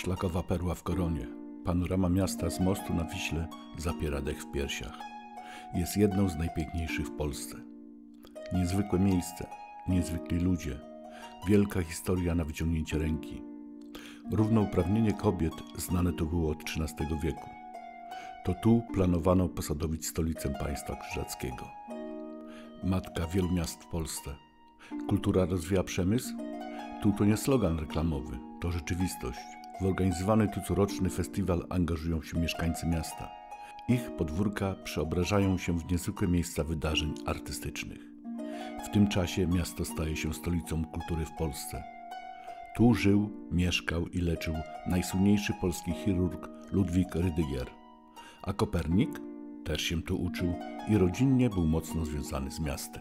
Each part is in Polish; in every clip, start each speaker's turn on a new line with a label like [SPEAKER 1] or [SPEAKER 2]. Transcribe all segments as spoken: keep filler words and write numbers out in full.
[SPEAKER 1] Szlakowa perła w koronie. Panorama miasta z mostu na Wiśle zapiera dech w piersiach. Jest jedną z najpiękniejszych w Polsce. Niezwykłe miejsce, niezwykli ludzie, wielka historia na wyciągnięcie ręki. Równouprawnienie kobiet znane to było od trzynastego wieku. To tu planowano posadowić stolicę państwa krzyżackiego. Matka wielu miast w Polsce. Kultura rozwija przemysł? Tu to nie slogan reklamowy, to rzeczywistość. W organizowany tu coroczny festiwal angażują się mieszkańcy miasta. Ich podwórka przeobrażają się w niezwykłe miejsca wydarzeń artystycznych. W tym czasie miasto staje się stolicą kultury w Polsce. Tu żył, mieszkał i leczył najsłynniejszy polski chirurg Ludwik Rydygier. A Kopernik też się tu uczył i rodzinnie był mocno związany z miastem.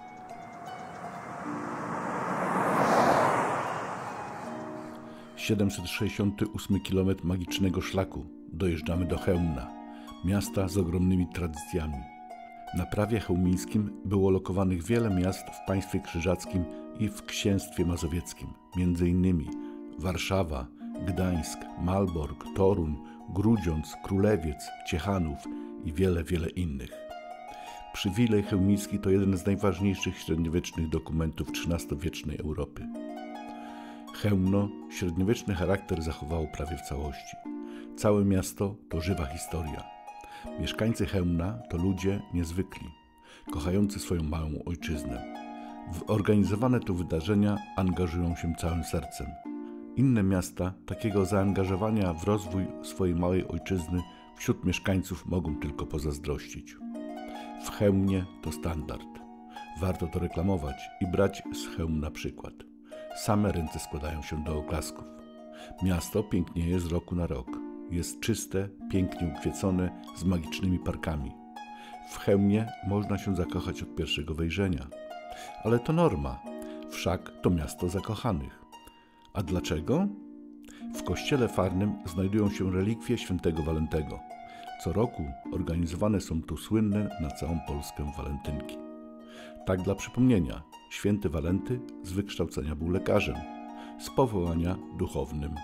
[SPEAKER 1] siedemset sześćdziesiąty ósmy kilometr magicznego szlaku. Dojeżdżamy do Chełmna, miasta z ogromnymi tradycjami. Na prawie chełmińskim było lokowanych wiele miast w państwie krzyżackim i w księstwie mazowieckim, między innymi Warszawa, Gdańsk, Malbork, Toruń, Grudziądz, Królewiec, Ciechanów i wiele, wiele innych. Przywilej chełmiński to jeden z najważniejszych średniowiecznych dokumentów trzynastowiecznej Europy. Chełmno średniowieczny charakter zachowało prawie w całości. Całe miasto to żywa historia. Mieszkańcy Chełmna to ludzie niezwykli, kochający swoją małą ojczyznę. W organizowane tu wydarzenia angażują się całym sercem. Inne miasta takiego zaangażowania w rozwój swojej małej ojczyzny wśród mieszkańców mogą tylko pozazdrościć. W Chełmnie to standard. Warto to reklamować i brać z Chełmna przykład. Same ręce składają się do oklasków. Miasto pięknieje z roku na rok. Jest czyste, pięknie ukwiecone, z magicznymi parkami. W Chełmnie można się zakochać od pierwszego wejrzenia. Ale to norma, wszak to miasto zakochanych. A dlaczego? W kościele farnym znajdują się relikwie świętego Walentego. Co roku organizowane są tu słynne na całą Polskę walentynki. Tak dla przypomnienia, święty Walenty z wykształcenia był lekarzem, z powołania duchownym.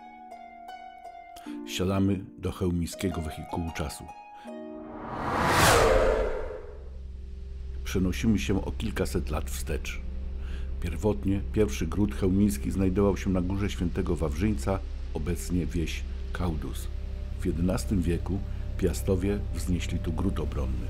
[SPEAKER 1] Siadamy do chełmińskiego wehikułu czasu. Przenosimy się o kilkaset lat wstecz. Pierwotnie pierwszy gród chełmiński znajdował się na górze świętego Wawrzyńca, obecnie wieś Kaudus. W jedenastym wieku Piastowie wznieśli tu gród obronny.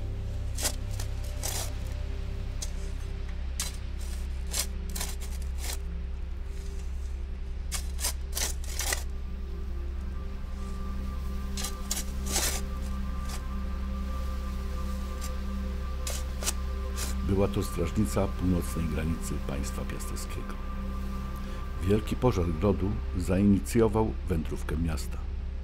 [SPEAKER 1] Była to strażnica północnej granicy państwa piastowskiego. Wielki pożar grodu zainicjował wędrówkę miasta.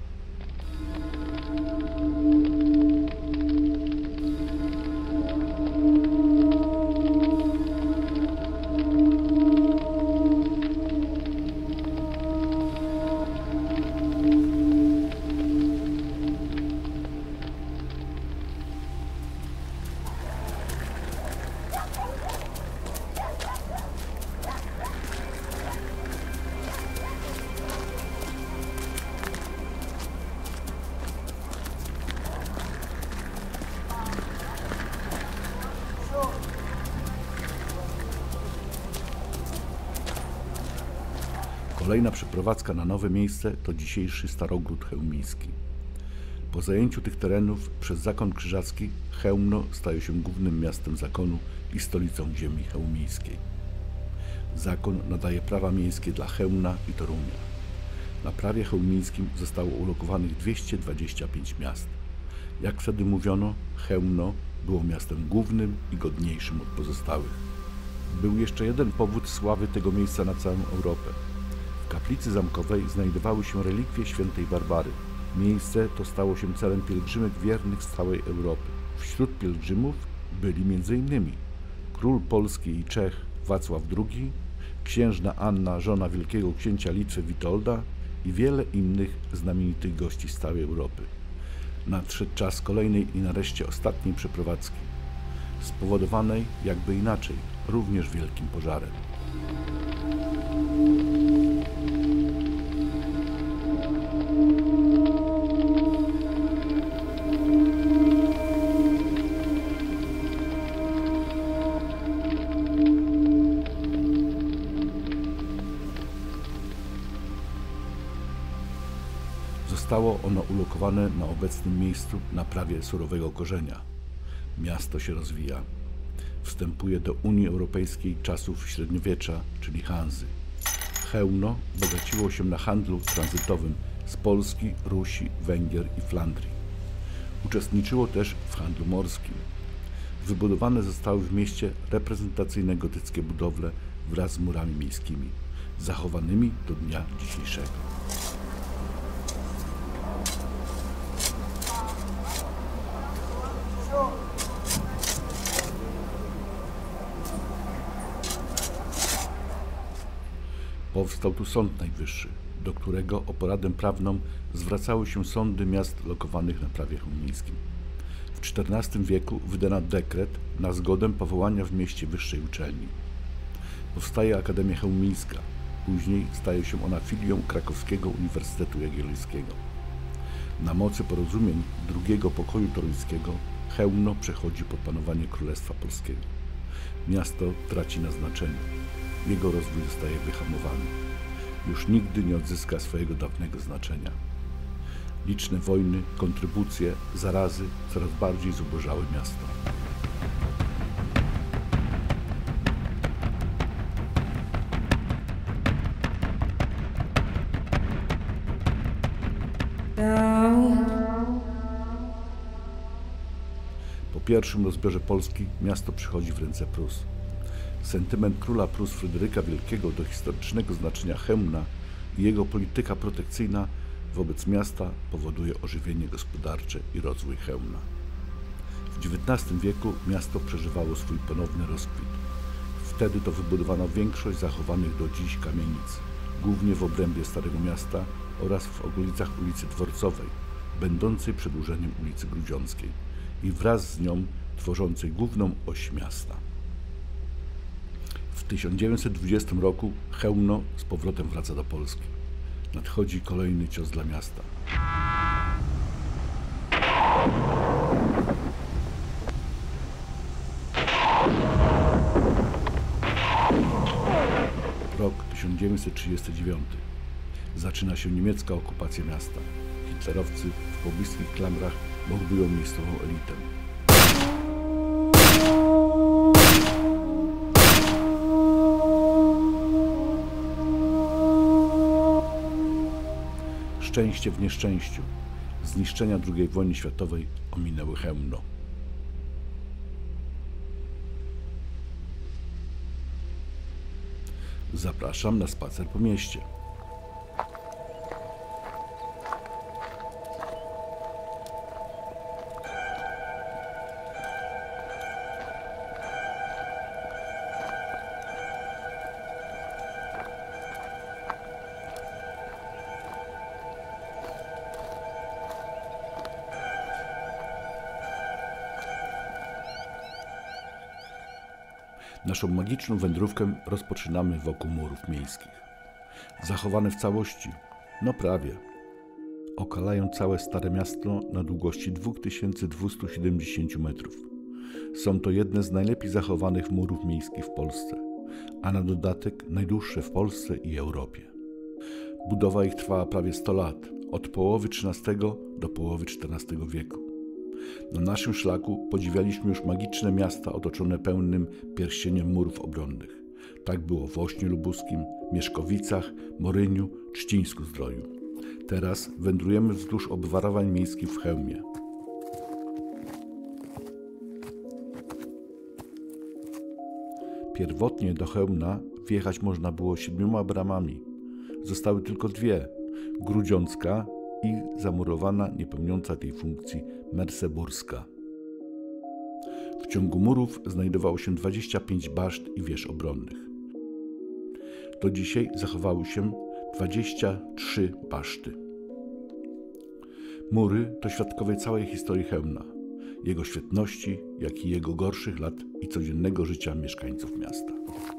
[SPEAKER 1] Kolejna przeprowadzka na nowe miejsce to dzisiejszy Starogród Chełmiński. Po zajęciu tych terenów przez zakon krzyżacki Chełmno staje się głównym miastem zakonu i stolicą ziemi chełmińskiej. Zakon nadaje prawa miejskie dla Chełmna i Torunia. Na prawie chełmińskim zostało ulokowanych dwieście dwadzieścia pięć miast. Jak wtedy mówiono, Chełmno było miastem głównym i godniejszym od pozostałych. Był jeszcze jeden powód sławy tego miejsca na całą Europę. W kaplicy zamkowej znajdowały się relikwie świętej Barbary. Miejsce to stało się celem pielgrzymek wiernych z całej Europy. Wśród pielgrzymów byli między innymi król Polski i Czech Wacław drugi, księżna Anna, żona wielkiego księcia Litwy Witolda i wiele innych znamienitych gości z całej Europy. Nadszedł czas kolejnej i nareszcie ostatniej przeprowadzki, spowodowanej jakby inaczej, również wielkim pożarem. Zostało ono ulokowane na obecnym miejscu na prawie surowego korzenia. Miasto się rozwija. Wstępuje do Unii Europejskiej czasów średniowiecza, czyli Hanzy. Chełmno bogaciło się na handlu tranzytowym z Polski, Rusi, Węgier i Flandrii. Uczestniczyło też w handlu morskim. Wybudowane zostały w mieście reprezentacyjne gotyckie budowle wraz z murami miejskimi, zachowanymi do dnia dzisiejszego. Powstał tu Sąd Najwyższy, do którego o poradę prawną zwracały się sądy miast lokowanych na prawie chełmińskim. W czternastym wieku wydano dekret na zgodę powołania w mieście wyższej uczelni. Powstaje Akademia Chełmińska, później staje się ona filią Krakowskiego Uniwersytetu Jagiellońskiego. Na mocy porozumień drugiego pokoju toruńskiego Chełmno przechodzi pod panowanie Królestwa Polskiego. Miasto traci na znaczeniu. Jego rozwój zostaje wyhamowany. Już nigdy nie odzyska swojego dawnego znaczenia. Liczne wojny, kontrybucje, zarazy coraz bardziej zubożały miasto. Po pierwszym rozbiorze Polski miasto przychodzi w ręce Prus. Sentyment króla Prus Fryderyka Wielkiego do historycznego znaczenia Chełmna i jego polityka protekcyjna wobec miasta powoduje ożywienie gospodarcze i rozwój Chełmna. W dziewiętnastym wieku miasto przeżywało swój ponowny rozkwit. Wtedy to wybudowano większość zachowanych do dziś kamienic, głównie w obrębie Starego Miasta oraz w okolicach ulicy Dworcowej, będącej przedłużeniem ulicy Grudziąckiej i wraz z nią tworzącej główną oś miasta. W tysiąc dziewięćset dwudziestym roku Chełmno z powrotem wraca do Polski. Nadchodzi kolejny cios dla miasta. Rok tysiąc dziewięćset trzydziesty dziewiąty. Zaczyna się niemiecka okupacja miasta. Hitlerowcy w pobliskich klamrach mordują miejscową elitę. Szczęście w nieszczęściu. Zniszczenia drugiej wojny światowej ominęły Chełmno. Zapraszam na spacer po mieście. Naszą magiczną wędrówkę rozpoczynamy wokół murów miejskich. Zachowane w całości, no prawie, okalają całe Stare Miasto na długości dwa tysiące dwieście siedemdziesiąt metrów. Są to jedne z najlepiej zachowanych murów miejskich w Polsce, a na dodatek najdłuższe w Polsce i Europie. Budowa ich trwała prawie sto lat, od połowy trzynastego do połowy czternastego wieku. Na naszym szlaku podziwialiśmy już magiczne miasta otoczone pełnym pierścieniem murów obronnych. Tak było w Ośnie Lubuskim, Mieszkowicach, Moryniu, Trzcińsku-Zdroju. Teraz wędrujemy wzdłuż obwarowań miejskich w Chełmie. Pierwotnie do Chełmna wjechać można było siedmioma bramami. Zostały tylko dwie, Grudziącka i zamurowana, niepełniąca tej funkcji, Merseburska. W ciągu murów znajdowało się dwadzieścia pięć baszt i wież obronnych. Do dzisiaj zachowały się dwadzieścia trzy baszty. Mury to świadkowie całej historii Chełmna, jego świetności, jak i jego gorszych lat i codziennego życia mieszkańców miasta.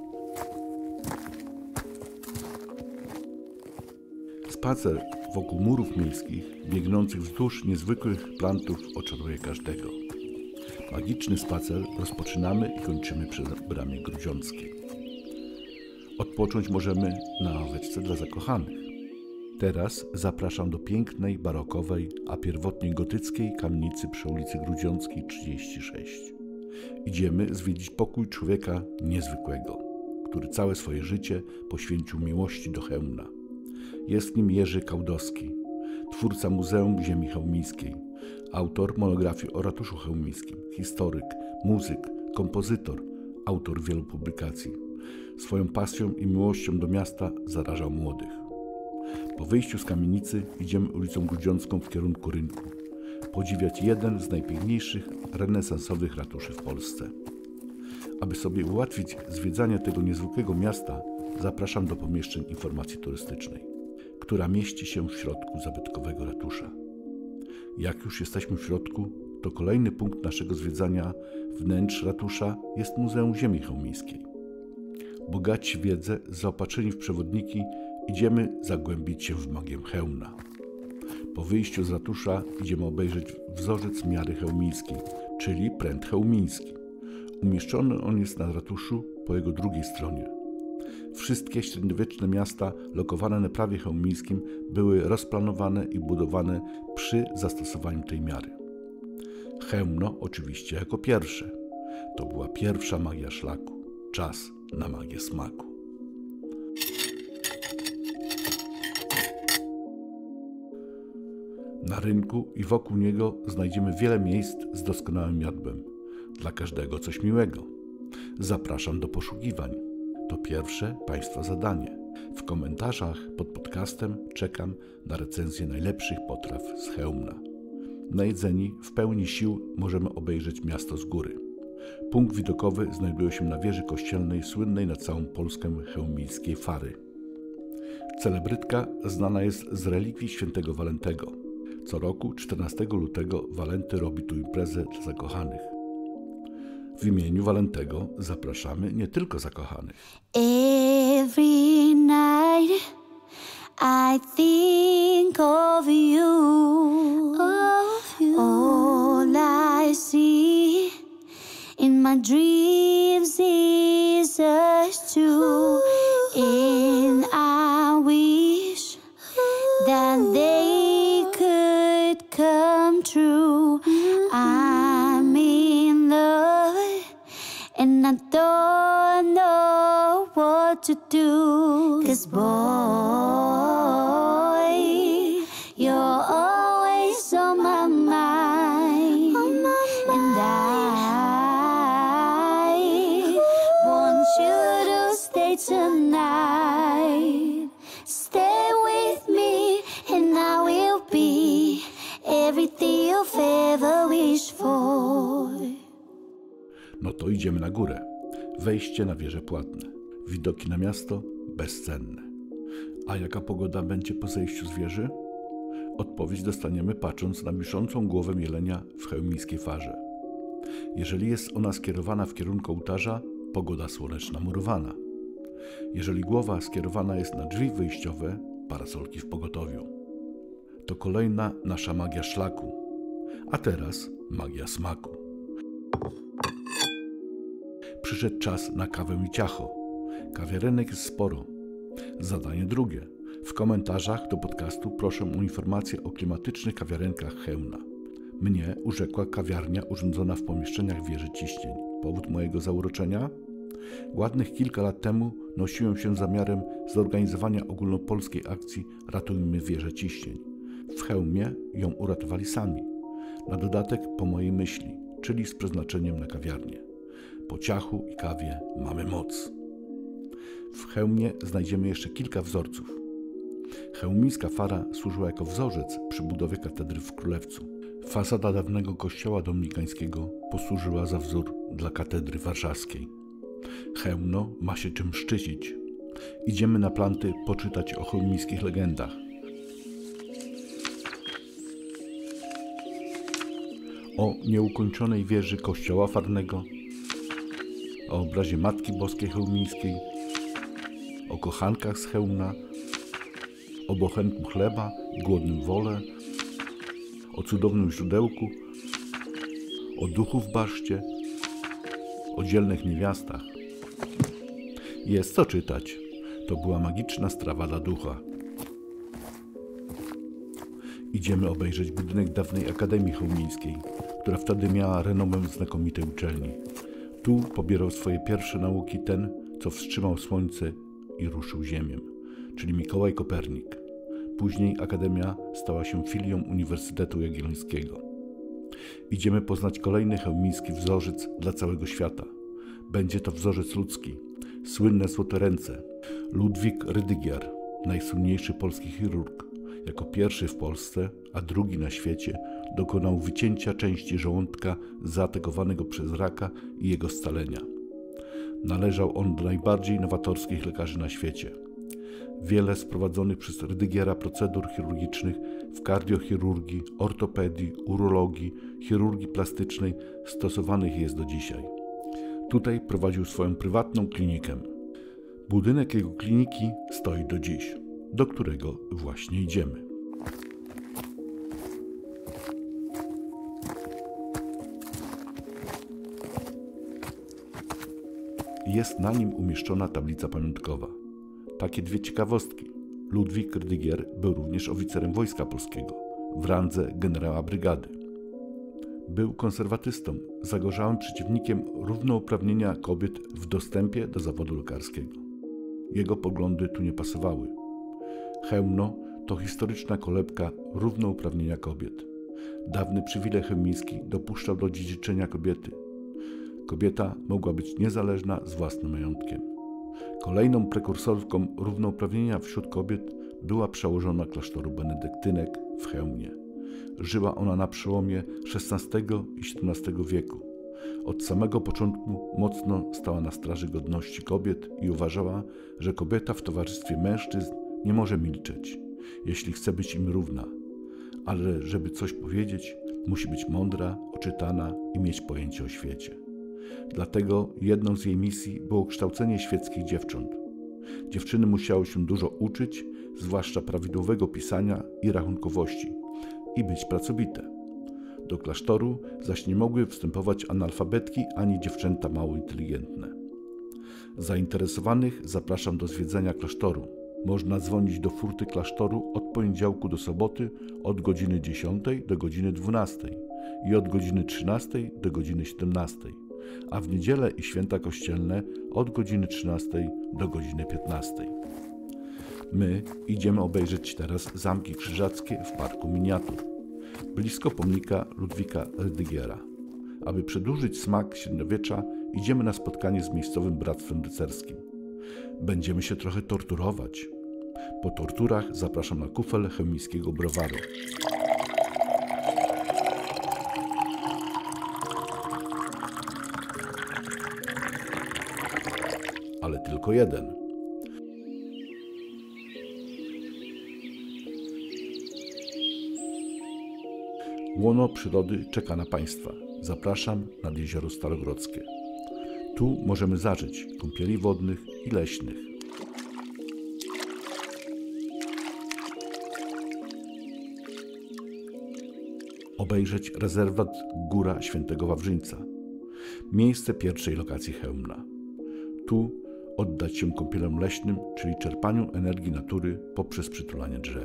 [SPEAKER 1] Spacer wokół murów miejskich, biegnących wzdłuż niezwykłych plantów, oczaruje każdego. Magiczny spacer rozpoczynamy i kończymy przy bramie Grudziąckiej. Odpocząć możemy na ławeczce dla zakochanych. Teraz zapraszam do pięknej, barokowej, a pierwotnie gotyckiej kamienicy przy ulicy Grudziąckiej trzydzieści sześć. Idziemy zwiedzić pokój człowieka niezwykłego, który całe swoje życie poświęcił miłości do Chełmna. Jest w nim Jerzy Kałdowski, twórca Muzeum Ziemi Chełmińskiej, autor monografii o ratuszu chełmińskim, historyk, muzyk, kompozytor, autor wielu publikacji. Swoją pasją i miłością do miasta zarażał młodych. Po wyjściu z kamienicy idziemy ulicą Grudziącką w kierunku rynku, podziwiać jeden z najpiękniejszych renesansowych ratuszy w Polsce. Aby sobie ułatwić zwiedzanie tego niezwykłego miasta, zapraszam do pomieszczeń informacji turystycznej, która mieści się w środku zabytkowego ratusza. Jak już jesteśmy w środku, to kolejny punkt naszego zwiedzania wnętrz ratusza jest Muzeum Ziemi Chełmińskiej. Bogaci w wiedzę, zaopatrzeni w przewodniki, idziemy zagłębić się w magię Chełmna. Po wyjściu z ratusza idziemy obejrzeć wzorzec miary chełmińskiej, czyli pręt chełmiński. Umieszczony on jest na ratuszu po jego drugiej stronie. Wszystkie średniowieczne miasta lokowane na prawie chełmińskim były rozplanowane i budowane przy zastosowaniu tej miary. Chełmno oczywiście jako pierwsze. To była pierwsza magia szlaku. Czas na magię smaku. Na rynku i wokół niego znajdziemy wiele miejsc z doskonałym jadłem. Dla każdego coś miłego. Zapraszam do poszukiwań. To pierwsze Państwa zadanie. W komentarzach pod podcastem czekam na recenzję najlepszych potraw z Chełmna. Najedzeni w pełni sił możemy obejrzeć miasto z góry. Punkt widokowy znajduje się na wieży kościelnej słynnej na całą Polskę chełmińskiej Fary. Celebrytka znana jest z relikwii świętego Walentego. Co roku czternastego lutego Walenty robi tu imprezę dla zakochanych. W imieniu Walentego zapraszamy nie tylko zakochanych.
[SPEAKER 2] Every night I think of you, of you. All I see in my dreams is us two, and I wish that they could come true. I'm in love and I don't know what to do, 'cause boy, you're always on my mind, on my mind. And I want you to stay tonight. Stay with me and I will be everything you've ever wished for.
[SPEAKER 1] No to idziemy na górę. Wejście na wieże płatne. Widoki na miasto bezcenne. A jaka pogoda będzie po zejściu z wieży? Odpowiedź dostaniemy patrząc na wiszącą głowę jelenia w chełmińskiej farze. Jeżeli jest ona skierowana w kierunku ołtarza, pogoda słoneczna murowana. Jeżeli głowa skierowana jest na drzwi wyjściowe, parasolki w pogotowiu. To kolejna nasza magia szlaku. A teraz magia smaku. Przyszedł czas na kawę i ciacho. Kawiarenek jest sporo. Zadanie drugie. W komentarzach do podcastu proszę o informacje o klimatycznych kawiarenkach Chełmna. Mnie urzekła kawiarnia urządzona w pomieszczeniach wieży Ciśnień. Powód mojego zauroczenia? Ładnych kilka lat temu nosiłem się zamiarem zorganizowania ogólnopolskiej akcji Ratujmy wieżę Ciśnień. W Chełmie ją uratowali sami. Na dodatek po mojej myśli, czyli z przeznaczeniem na kawiarnię. Po ciachu i kawie mamy moc. W Chełmie znajdziemy jeszcze kilka wzorców. Chełmińska fara służyła jako wzorzec przy budowie katedry w Królewcu. Fasada dawnego kościoła dominikańskiego posłużyła za wzór dla katedry warszawskiej. Chełmno ma się czym szczycić. Idziemy na planty poczytać o chełmińskich legendach. O nieukończonej wieży kościoła farnego, o obrazie Matki Boskiej Chełmińskiej, o kochankach z Chełmna, o bochenku chleba i głodnym wole, o cudownym źródełku, o duchu w baszcie, o dzielnych niewiastach. Jest co czytać. To była magiczna strawa dla ducha. Idziemy obejrzeć budynek dawnej Akademii Chełmińskiej, która wtedy miała renomę znakomitej uczelni. Tu pobierał swoje pierwsze nauki ten, co wstrzymał słońce i ruszył ziemię, czyli Mikołaj Kopernik. Później Akademia stała się filią Uniwersytetu Jagiellońskiego. Idziemy poznać kolejny chełmiński wzorzec dla całego świata. Będzie to wzorzec ludzki, słynne złote ręce. Ludwik Rydygier, najsłynniejszy polski chirurg, jako pierwszy w Polsce, a drugi na świecie, dokonał wycięcia części żołądka zaatakowanego przez raka i jego scalenia. Należał on do najbardziej nowatorskich lekarzy na świecie. Wiele z prowadzonych przez Rydygiera procedur chirurgicznych w kardiochirurgii, ortopedii, urologii, chirurgii plastycznej stosowanych jest do dzisiaj. Tutaj prowadził swoją prywatną klinikę. Budynek jego kliniki stoi do dziś, do którego właśnie idziemy. Jest na nim umieszczona tablica pamiątkowa. Takie dwie ciekawostki. Ludwik Rydygier był również oficerem Wojska Polskiego w randze generała brygady. Był konserwatystą, zagorzałym przeciwnikiem równouprawnienia kobiet w dostępie do zawodu lekarskiego. Jego poglądy tu nie pasowały. Chełmno to historyczna kolebka równouprawnienia kobiet. Dawny przywilej chełmiński dopuszczał do dziedziczenia kobiety. Kobieta mogła być niezależna z własnym majątkiem. Kolejną prekursorką równouprawnienia wśród kobiet była przełożona klasztoru benedyktynek w Chełmnie. Żyła ona na przełomie szesnastego i siedemnastego wieku. Od samego początku mocno stała na straży godności kobiet i uważała, że kobieta w towarzystwie mężczyzn nie może milczeć, jeśli chce być im równa, ale żeby coś powiedzieć, musi być mądra, oczytana i mieć pojęcie o świecie. Dlatego jedną z jej misji było kształcenie świeckich dziewcząt. Dziewczyny musiały się dużo uczyć, zwłaszcza prawidłowego pisania i rachunkowości, i być pracowite. Do klasztoru zaś nie mogły wstępować analfabetki ani dziewczęta mało inteligentne. Zainteresowanych zapraszam do zwiedzania klasztoru. Można dzwonić do furty klasztoru od poniedziałku do soboty od godziny dziesiątej do godziny dwunastej i od godziny trzynastej do godziny siedemnastej, a w niedzielę i święta kościelne od godziny trzynastej do godziny piętnastej. My idziemy obejrzeć teraz zamki krzyżackie w Parku Miniatur, blisko pomnika Ludwika Rydygiera. Aby przedłużyć smak średniowiecza, idziemy na spotkanie z miejscowym bractwem rycerskim. Będziemy się trochę torturować. Po torturach zapraszam na kufel chełmińskiego browaru. Ale tylko jeden. Łono przyrody czeka na Państwa. Zapraszam nad jezioro Starogrodzkie. Tu możemy zażyć kąpieli wodnych i leśnych. Obejrzeć rezerwat Góra Świętego Wawrzyńca. Miejsce pierwszej lokacji Chełmna. Tu oddać się kąpielom leśnym, czyli czerpaniu energii natury poprzez przytulanie drzew.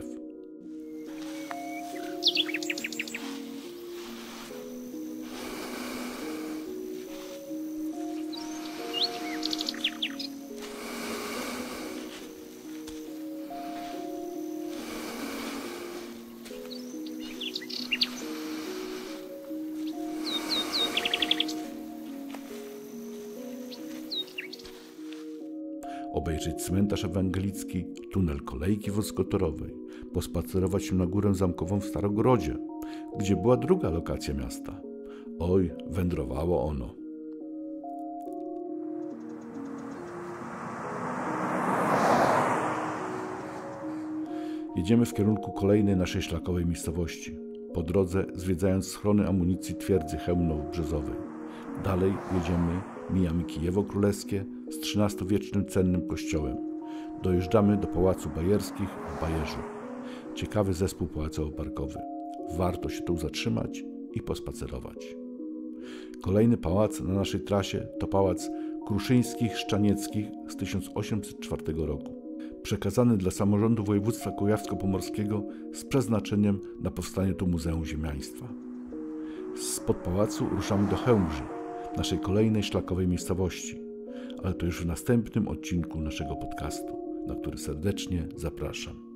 [SPEAKER 1] Obejrzeć cmentarz ewangelicki, tunel kolejki wąskotorowej, pospacerować się na górę zamkową w Starogrodzie, gdzie była druga lokacja miasta. Oj, wędrowało ono. Jedziemy w kierunku kolejnej naszej szlakowej miejscowości. Po drodze zwiedzając schrony amunicji twierdzy Chełmno-Brzezowej. Dalej jedziemy, mijamy Kijewo Królewskie z trzynastowiecznym cennym kościołem. Dojeżdżamy do Pałacu Bajerskich w Bajerzu. Ciekawy zespół pałacowo-parkowy. Warto się tu zatrzymać i pospacerować. Kolejny pałac na naszej trasie to Pałac Kruszyńskich-Szczanieckich z tysiąc osiemset czwartego roku. przekazany dla samorządu województwa kujawsko-pomorskiego z przeznaczeniem na powstanie tu Muzeum Ziemiaństwa. Spod pałacu ruszamy do Chełmży, naszej kolejnej szlakowej miejscowości, ale to już w następnym odcinku naszego podcastu, na który serdecznie zapraszam.